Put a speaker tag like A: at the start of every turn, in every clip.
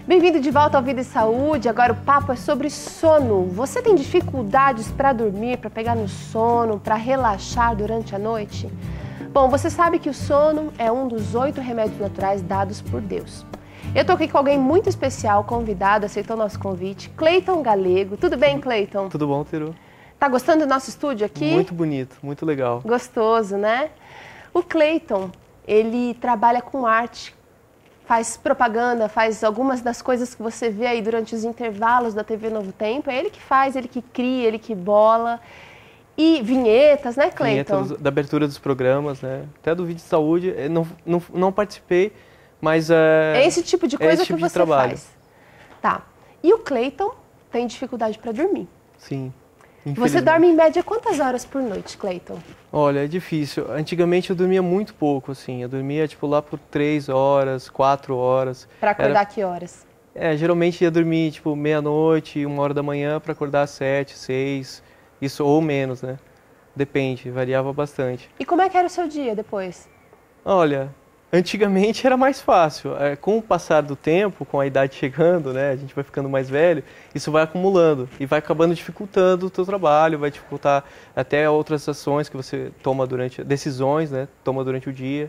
A: Bem-vindo de volta ao Vida e Saúde. Agora o papo é sobre sono. Você tem dificuldades para dormir, para pegar no sono, para relaxar durante a noite? Bom, você sabe que o sono é um dos 8 remédios naturais dados por Deus. Eu tô aqui com alguém muito especial, convidado, aceitou o nosso convite, Cleiton Galego. Tudo bem, Cleiton?
B: Tudo bom, Teru?
A: Tá gostando do nosso estúdio aqui?
B: Muito bonito, muito legal.
A: Gostoso, né? O Cleiton, ele trabalha com arte, faz propaganda, faz algumas das coisas que você vê aí durante os intervalos da TV Novo Tempo. É ele que faz, ele que cria, ele que bola. E vinhetas, né, Cleiton?
B: Vinhetas da abertura dos programas, né? Até do Vídeo de Saúde, não participei, mas
A: é esse tipo de coisa
B: tipo
A: que você faz. Tá. E o Cleiton tem dificuldade para dormir.
B: Sim.
A: Você dorme em média quantas horas por noite, Cleiton?
B: Olha, é difícil. Antigamente eu dormia muito pouco, assim. Eu dormia, tipo, lá por 3 horas, 4 horas.
A: Para acordar que horas?
B: Geralmente ia dormir, tipo, meia-noite, 1 hora da manhã, para acordar às 7, 6, isso ou menos, né? Depende, variava bastante.
A: E como é que era o seu dia depois?
B: Olha, antigamente era mais fácil. Com o passar do tempo, com a idade chegando, né, a gente vai ficando mais velho, isso vai acumulando e vai acabando dificultando o teu trabalho, vai dificultar até outras ações que você toma decisões, né, toma durante o dia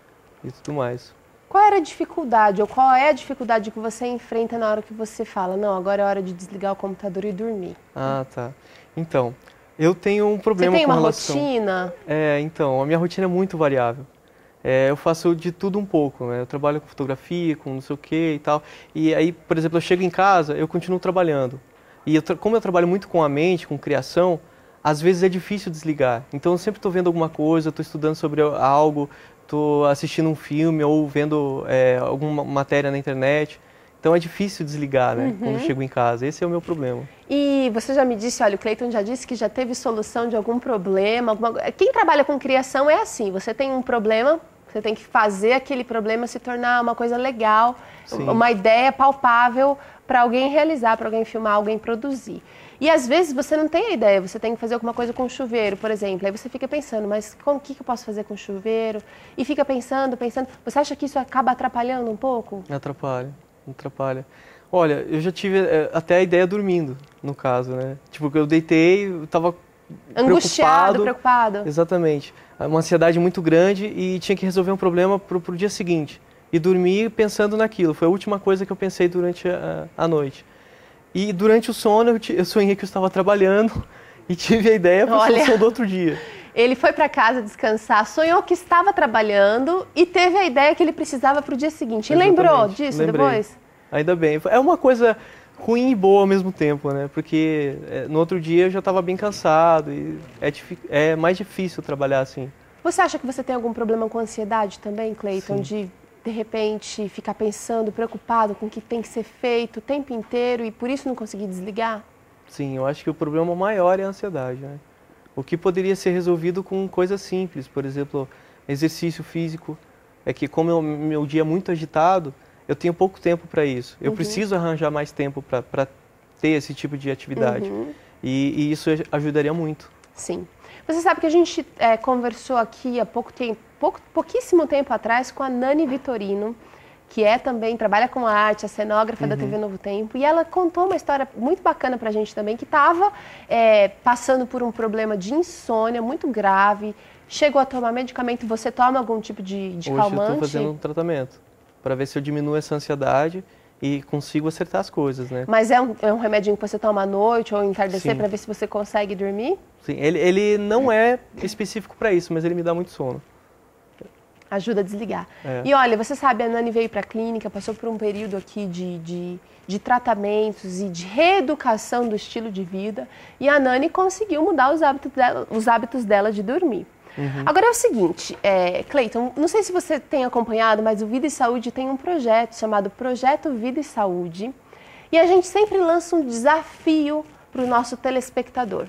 B: e tudo mais.
A: Qual era a dificuldade ou qual é a dificuldade que você enfrenta na hora que você fala, não, agora é hora de desligar o computador e dormir?
B: Ah, tá. Então, eu tenho um problema com relação...
A: Você tem uma rotina?
B: Então, a minha rotina é muito variável. Eu faço de tudo um pouco, né? Eu trabalho com fotografia, com não sei o que e tal. E aí, por exemplo, eu chego em casa, eu continuo trabalhando. E como eu trabalho muito com a mente, com criação, às vezes é difícil desligar. Então eu sempre estou vendo alguma coisa, estou estudando sobre algo, estou assistindo um filme ou vendo alguma matéria na internet. Então é difícil desligar, né? Quando eu chego em casa. Esse é o meu problema.
A: E você já me disse, olha, o Cleiton já disse que já teve solução de algum problema. Quem trabalha com criação é assim, você tem um problema, você tem que fazer aquele problema se tornar uma coisa legal, sim, uma ideia palpável para alguém realizar, para alguém filmar, alguém produzir. E às vezes você não tem a ideia, você tem que fazer alguma coisa com chuveiro, por exemplo. Aí você fica pensando, mas o que eu posso fazer com chuveiro? E fica pensando. Você acha que isso acaba atrapalhando um pouco?
B: Atrapalha. Olha, eu já tive até a ideia dormindo, no caso, né? Tipo, eu deitei, eu tava
A: angustiado, preocupado.
B: Exatamente. Uma ansiedade muito grande e tinha que resolver um problema pro dia seguinte. E dormir pensando naquilo. Foi a última coisa que eu pensei durante a noite. E durante o sono eu sonhei que eu estava trabalhando e tive a ideia para a solução do outro dia.
A: Ele foi para casa descansar, sonhou que estava trabalhando e teve a ideia que ele precisava para o dia seguinte. E lembrou disso depois?
B: Ainda bem. É uma coisa ruim e boa ao mesmo tempo, né? Porque no outro dia eu já estava bem cansado e é mais difícil trabalhar assim.
A: Você acha que você tem algum problema com ansiedade também, Cleiton? De repente, ficar pensando, preocupado com o que tem que ser feito o tempo inteiro e por isso não conseguir desligar?
B: Sim, eu acho que o problema maior é a ansiedade, né? O que poderia ser resolvido com coisas simples, por exemplo, exercício físico. É que como o meu dia é muito agitado, eu tenho pouco tempo para isso. Eu preciso arranjar mais tempo para ter esse tipo de atividade. E isso ajudaria muito.
A: Sim. Você sabe que a gente conversou aqui há pouquíssimo tempo atrás com a Nani Vitorino, que também trabalha com arte, a cenógrafa da TV Novo Tempo, e ela contou uma história muito bacana pra gente também, que estava passando por um problema de insônia muito grave, chegou a tomar medicamento. Você toma algum tipo de calmante?
B: Hoje eu estou fazendo um tratamento para ver se eu diminuo essa ansiedade e consigo acertar as coisas, né?
A: Mas é um remedinho que você toma à noite ou entardecer para ver se você consegue dormir?
B: Sim, ele não é específico para isso, mas ele me dá muito sono.
A: Ajuda a desligar. E olha, você sabe, a Nani veio para a clínica, passou por um período aqui de tratamentos e de reeducação do estilo de vida, e a Nani conseguiu mudar os hábitos dela de dormir. Agora é o seguinte, Cleiton, não sei se você tem acompanhado, mas o Vida e Saúde tem um projeto chamado Projeto Vida e Saúde, e a gente sempre lança um desafio para o nosso telespectador.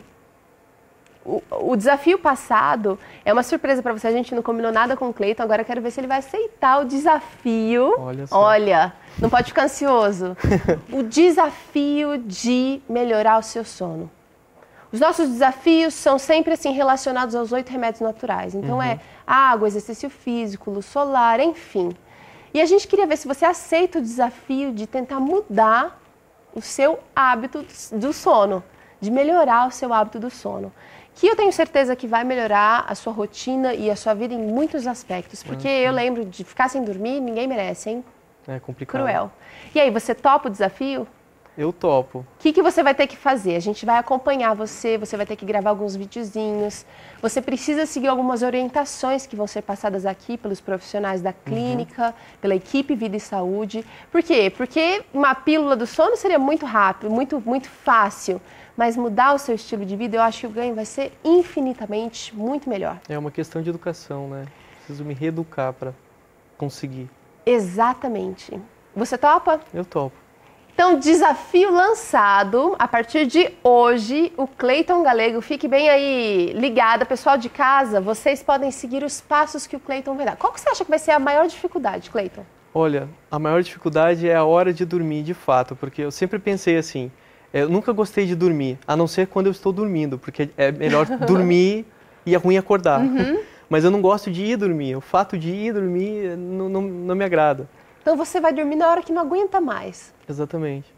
A: O desafio passado é uma surpresa para você, a gente não combinou nada com o Cleiton, agora eu quero ver se ele vai aceitar o desafio. Olha, não pode ficar ansioso. O desafio de melhorar o seu sono. Os nossos desafios são sempre assim relacionados aos 8 remédios naturais. Então água, exercício físico, luz solar, enfim. E a gente queria ver se você aceita o desafio de tentar mudar o seu hábito do sono, de melhorar o seu hábito do sono. Que eu tenho certeza que vai melhorar a sua rotina e a sua vida em muitos aspectos. Porque eu lembro de ficar sem dormir, ninguém merece, hein?
B: É complicado.
A: Cruel. E aí, você topa o desafio?
B: Eu topo.
A: O que você vai ter que fazer? A gente vai acompanhar você vai ter que gravar alguns videozinhos, você precisa seguir algumas orientações que vão ser passadas aqui pelos profissionais da clínica, pela equipe Vida e Saúde. Por quê? Porque uma pílula do sono seria muito rápido, muito fácil, mas mudar o seu estilo de vida, eu acho que o ganho vai ser infinitamente muito melhor.
B: É uma questão de educação, né? Preciso me reeducar para conseguir.
A: Exatamente. Você topa?
B: Eu topo.
A: Então, desafio lançado a partir de hoje, o Cleiton Galego. Fique bem aí ligado, pessoal de casa, vocês podem seguir os passos que o Cleiton vai dar. Qual que você acha que vai ser a maior dificuldade, Cleiton?
B: Olha, a maior dificuldade é a hora de dormir, de fato, porque eu sempre pensei assim, eu nunca gostei de dormir, a não ser quando eu estou dormindo, porque é melhor dormir e é ruim acordar. Mas eu não gosto de ir dormir, o fato de ir dormir não me agrada.
A: Então você vai dormir na hora que não aguenta mais.
B: Exatamente.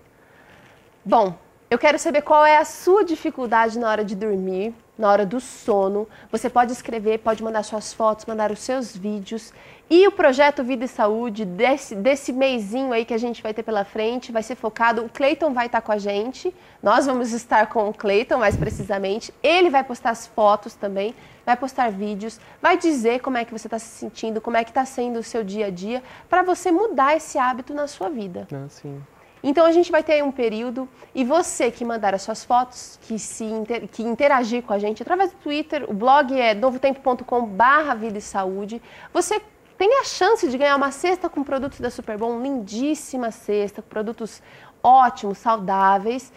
A: Bom, eu quero saber qual é a sua dificuldade na hora de dormir, na hora do sono. Você pode escrever, pode mandar suas fotos, mandar os seus vídeos. E o projeto Vida e Saúde, desse mêsinho aí que a gente vai ter pela frente, vai ser focado, o Cleiton vai estar com a gente, nós vamos estar com o Cleiton mais precisamente, ele vai postar as fotos também, vai postar vídeos, vai dizer como é que você está se sentindo, como é que está sendo o seu dia a dia, para você mudar esse hábito na sua vida.
B: Ah, sim.
A: Então a gente vai ter aí um período e você que mandar as suas fotos, que interagir com a gente através do Twitter, o blog é novotempo.com/vida e saúde, você tem a chance de ganhar uma cesta com produtos da Superbom, lindíssima cesta, produtos ótimos, saudáveis.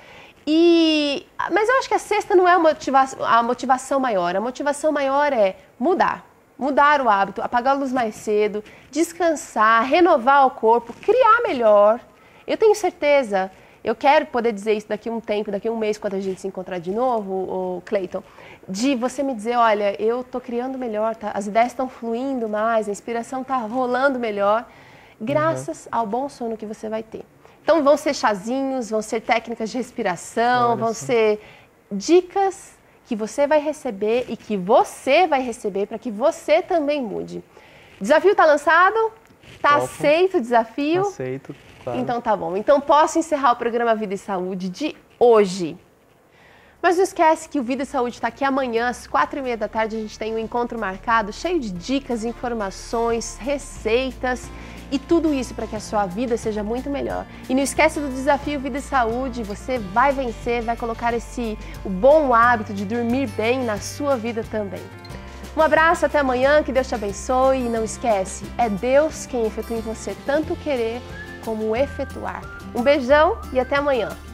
A: Mas eu acho que a cesta não é a motivação maior. A motivação maior é mudar o hábito, apagar a luz mais cedo, descansar, renovar o corpo, criar melhor. Eu tenho certeza, eu quero poder dizer isso daqui a um tempo, daqui a um mês, quando a gente se encontrar de novo, o Cleiton, de você me dizer, olha, eu estou criando melhor, tá? As ideias estão fluindo mais, a inspiração está rolando melhor, graças ao bom sono que você vai ter. Então vão ser chazinhos, vão ser técnicas de respiração, vão ser dicas que você vai receber e que você vai receber para que você também mude. Desafio está lançado? Está aceito o desafio?
B: Aceito, claro.
A: Então tá bom. Então posso encerrar o programa Vida e Saúde de hoje. Mas não esquece que o Vida e Saúde está aqui amanhã, às 4h30 da tarde, a gente tem um encontro marcado, cheio de dicas, informações, receitas e tudo isso para que a sua vida seja muito melhor. E não esquece do desafio Vida e Saúde, você vai vencer, vai colocar o bom hábito de dormir bem na sua vida também. Um abraço, até amanhã, que Deus te abençoe e não esquece, é Deus quem efetua em você tanto querer como efetuar. Um beijão e até amanhã.